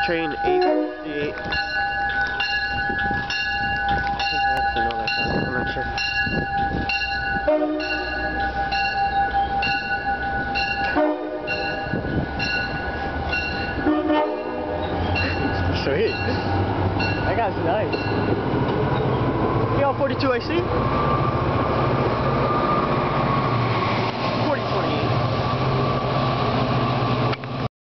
train 858. I think I actually know that song. I'm not sure. Sweet. That guy's nice. Yo, 42 AC?